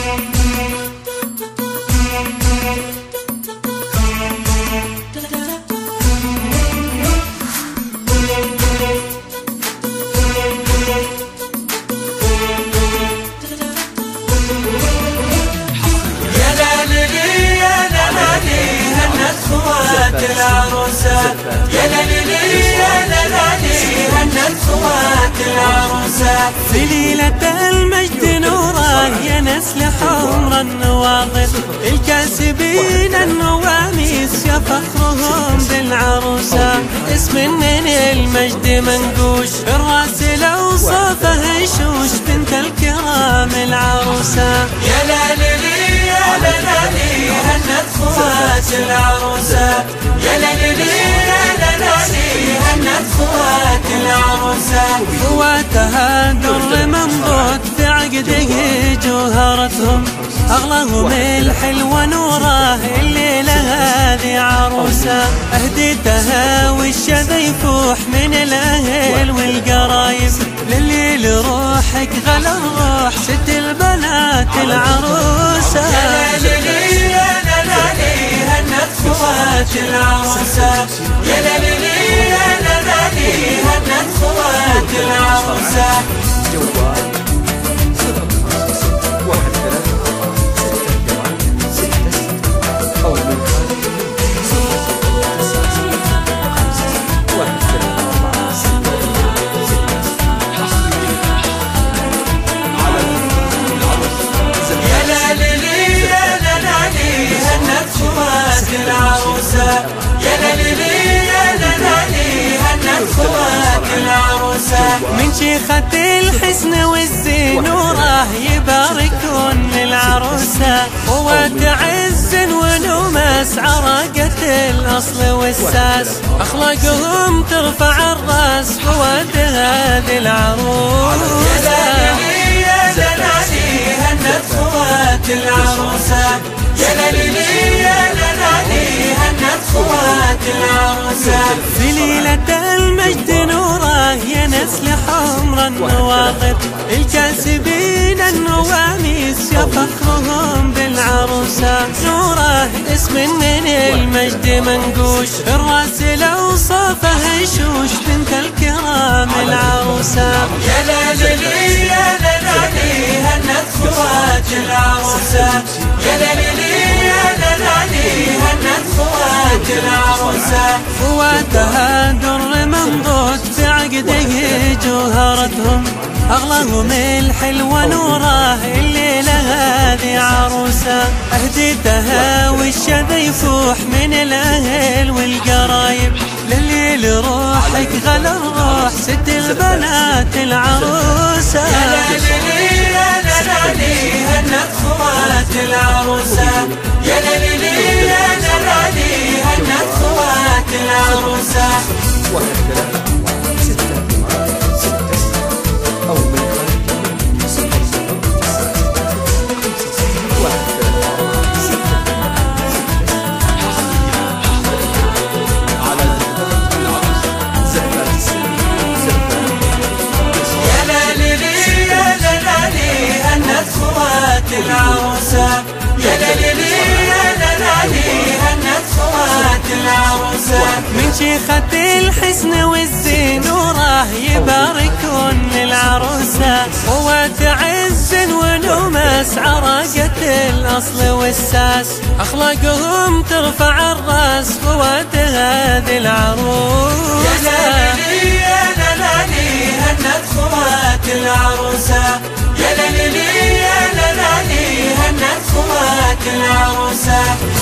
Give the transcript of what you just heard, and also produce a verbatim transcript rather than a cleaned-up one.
العروسة يا ليلي يا ليلي هنت خوات العروسة في ليلة المجد نوره يا نسل حمر النواظر الكاسبين النواميس يا فخرهم بالعروسة اسم من المجد منقوش الراس لو صافه يشوش بنت الكرام العروسة يا ليلي يا ليلي هنت خوات العروسة يا ليلي يا ليلي هنت خوات العروسة خواتها در منضود في عقده جوهرتهم أغلاهم الحلوة نوره الليلة هذه عروسة أهديتها والشذا يفوح من الأهل والقرايب لليل روحك غلا الروح ست البنات العروسة يا ليلي يا ليلي هنت خوات العروسة يا ليلي يا ليلي هنت خوات العروسة العروسة يا ليلي يا ليلي هنت خوات العروسة من شيخة الحسن والزين وراه يباركون للعروسة قوة عز ونماس عراقة الأصل والساس أخلاقهم ترفع الراس قوة هذه العروسة يا ليلي يا ليلي هنت خوات العروسة يا ليلي يا ليلي هنت خوات العروسة في ليلة المجد نوره يا نسل حمر النواظر الكاسبين النواميس يا فخرهم بالعروسة نوره اسم من المجد منقوش الراس لو صافه يشوش بنت الكرام العروسة يا ليلي يا ليلي هنت خوات العروسة يا ليلي يا ليلي هنت خوات العروسة خواتها در منضود في عقده جوهرتهم أغلاهم الحلوة نوره الليلة هذه عروسة أهديتها والشذا يفوح من الأهل والقرايب لليل روحك غلا الروح ست البنات العروسة يا ليلي يا ليلي هنت خوات العروسة يا ليلي يا ليلي هنت خوات العروسة العروسة يا ليلي يا ليلي هنت خوات العروسة من شيخة الحسن والزين وراه يباركون للعروسة قوة عز ونماس عراقة الأصل والساس أخلاقهم ترفع الراس قوة هذه العروسة يا ليلي يا ليلي هنت خوات العروسة يا ليلي يا ليلي هنت خوات العروسة